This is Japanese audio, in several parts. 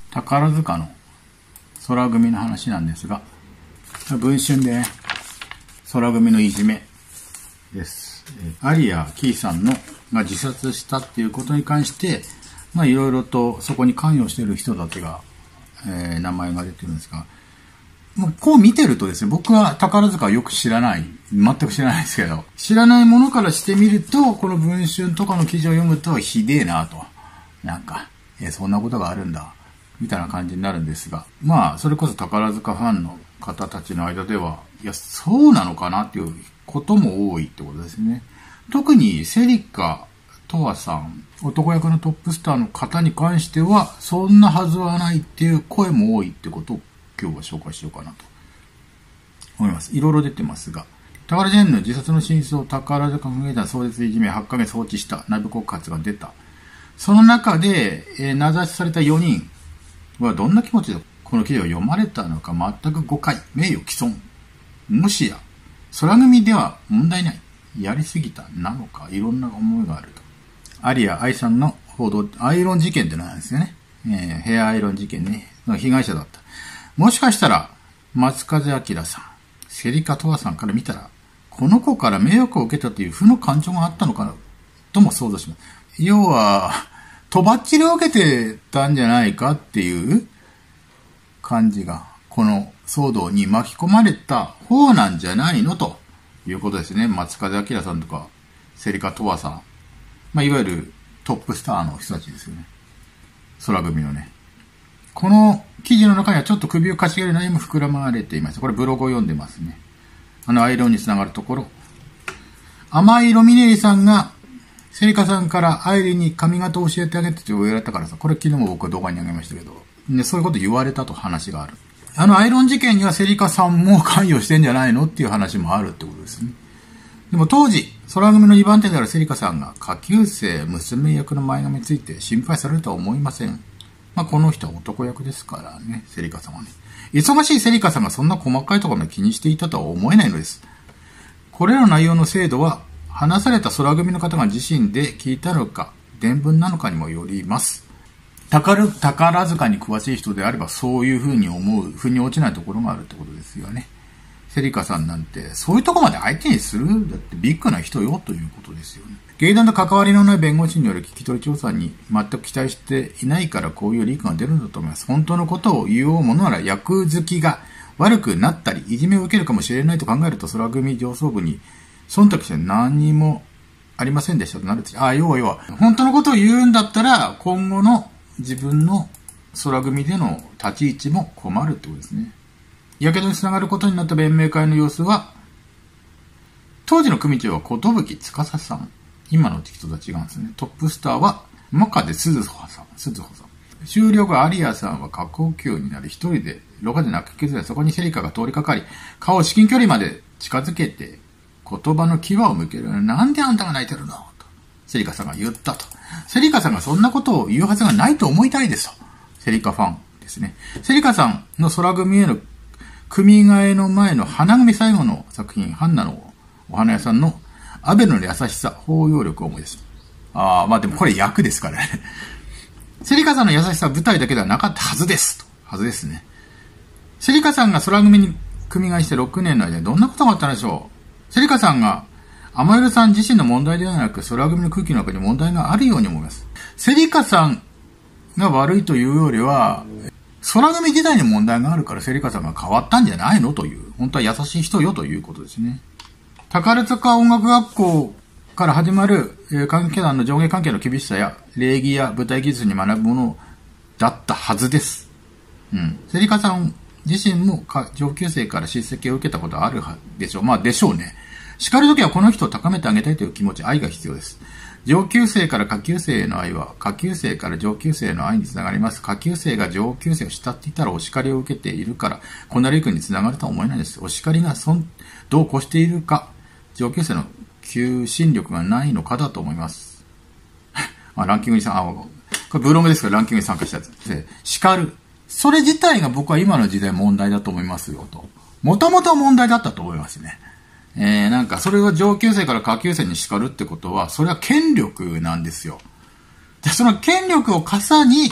宝塚の空組の話なんですが、文春で、ね、空組のいじめです。アリア・キーさんが自殺したっていうことに関して、いろいろとそこに関与している人たちが、名前が出てるんですが、こう見てるとですね、僕は宝塚をよく知らない、全く知らないですけど、知らないものからしてみると、この文春とかの記事を読むとひでえなと。なんか、そんなことがあるんだ。みたいな感じになるんですが、それこそ宝塚ファンの方たちの間では、いや、そうなのかなっていうことも多いってことですね。特にセリカ・トワさん、男役のトップスターの方に関しては、そんなはずはないっていう声も多いってことを今日は紹介しようかなと思います。いろいろ出てますが、宝ジェーンの自殺の真相、宝塚関係団壮絶いじめ8ヶ月放置した内部告発が出た。その中で、名指しされた4人はどんな気持ちでこの記事を読まれたのか全く誤解、名誉毀損、もしや空組では問題ない、やりすぎたなのか、いろんな思いがあると。アリア・アイさんの報道、アイロン事件ってのなんですよね。ヘアアイロン事件ね、の被害者だった。もしかしたら松風明さん、セリカ・トワさんから見たらこの子から迷惑を受けたという負の感情があったのかなとも想像します。要はとばっちりを受けてたんじゃないかっていう感じが、この騒動に巻き込まれた方なんじゃないのということですね。松風明さんとかセリカ・トワさん、いわゆるトップスターの人たちですよね。空組のね。この記事の中にはちょっと首をかしげる内容も膨らまれています。これブログを読んでますね。アイロンにつながるところ。甘い色ミネリさんがセリカさんからアイリンに髪型を教えてあげてと言われたからさ、これ昨日も僕は動画にあげましたけど、ね、そういうこと言われたと話がある。アイロン事件にはセリカさんも関与してんじゃないのっていう話もあるってことですね。でも当時、空組の2番手であるセリカさんが下級生娘役の前髪について心配されるとは思いません。この人は男役ですからね、セリカさんはね。忙しいセリカさんがそんな細かいところまで気にしていたとは思えないのです。これらの内容の精度は、話された空組の方が自身で聞いたのか、伝聞なのかにもよります。宝塚に詳しい人であれば、そういうふうに思う、腑に落ちないところがあるってことですよね。セリカさんなんて、そういうところまで相手にするだってビッグな人よということですよね。劇団と関わりのない弁護士による聞き取り調査に全く期待していないからこういうリークが出るんだと思います。本当のことを言おうものなら役付きが悪くなったり、いじめを受けるかもしれないと考えると空組上層部に忖度して何にもありませんでしたとなると、要は、本当のことを言うんだったら今後の自分の空組での立ち位置も困るってことですね。やけどにつながることになった弁明会の様子は、当時の組長は寿司さん。今の人とは違うんですね。トップスターは真壁鈴穂さん。終了後、アリアさんは過呼吸になり、一人で廊下で泣き崩れ、そこにセリカが通りかかり、顔を至近距離まで近づけて、言葉の牙を向ける。なんであんたが泣いてるのと、セリカさんが言ったと。セリカさんがそんなことを言うはずがないと思いたいですと。セリカファンですね。セリカさんの空組への組替えの前の花組最後の作品、ハンナのお花屋さんのアベルの優しさ、包容力を思い出す。でもこれ役ですからね。セリカさんの優しさは舞台だけではなかったはずです。はずですね。セリカさんが空組に組替えして6年の間にどんなことがあったんでしょう。セリカさんが、甘色さん自身の問題ではなく、空組の空気の中に問題があるように思います。セリカさんが悪いというよりは、空組時代に問題があるからセリカさんが変わったんじゃないのという、本当は優しい人よということですね。宝塚音楽学校から始まる関係団の上下関係の厳しさや礼儀や舞台技術に学ぶものだったはずです。セリカさん自身も上級生から叱責を受けたことはあるでしょう。でしょうね。叱るときはこの人を高めてあげたいという気持ち、愛が必要です。上級生から下級生への愛は、下級生から上級生への愛につながります。下級生が上級生を慕っていたらお叱りを受けているから、こんなリークにつながるとは思えないです。お叱りがどうこうしているか、上級生の求心力がないのかだと思います。ランキングにこれブログですからランキングに参加したやつで、叱る。それ自体が僕は今の時代問題だと思いますよと。もともと問題だったと思いますね。それを上級生から下級生に叱るってことは、それは権力なんですよ。で、その権力を傘に、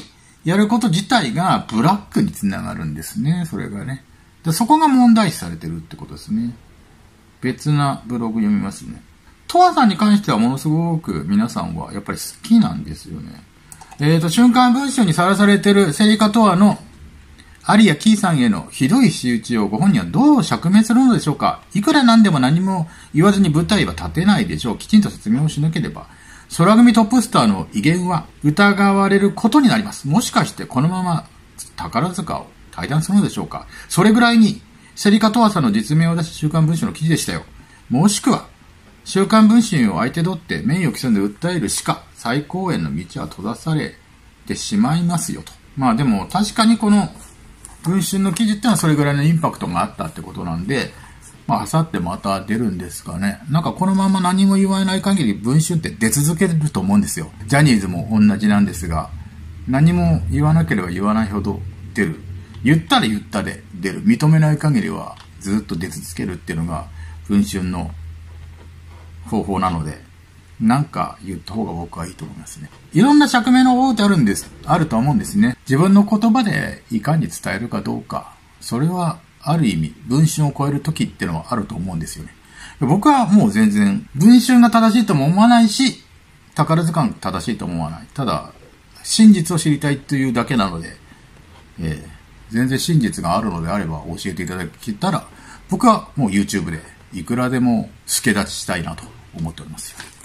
やること自体がブラックにつながるんですね、それがね。で、そこが問題視されてるってことですね。別なブログ読みますね。トアさんに関してはものすごく皆さんはやっぱり好きなんですよね。瞬間文春にさらされてるセリカトアのアリやキーさんへのひどい仕打ちをご本人はどう釈明するのでしょうか。いくらなんでも何も言わずに舞台は立てないでしょう。きちんと説明をしなければ。空組トップスターの威厳は疑われることになります。もしかしてこのまま宝塚を退団するのでしょうか。それぐらいにセリカトアさんの実名を出し週刊文春の記事でしたよ。もしくは週刊文春を相手取って名誉毀損で訴えるしか最高園の道は閉ざされてしまいますよと。まあでも確かにこの文春の記事ってのはそれぐらいのインパクトがあったってことなんで、まあ、あさってまた出るんですかね。なんかこのまま何も言わない限り文春って出続けると思うんですよ。ジャニーズも同じなんですが、何も言わなければ言わないほど出る。言ったら言ったで出る。認めない限りはずっと出続けるっていうのが文春の方法なので、なんか言った方が僕はいいと思いますね。いろんな釈明の方法ってあると思うんですね。自分の言葉でいかに伝えるかどうか。それはある意味、文春を超える時っていうのはあると思うんですよね。僕はもう全然、文春が正しいとも思わないし、宝塚が正しいとも思わない。ただ、真実を知りたいというだけなので、全然真実があるのであれば教えていただけたら、僕はもう YouTube でいくらでも助立ちしたいなと思っておりますよ。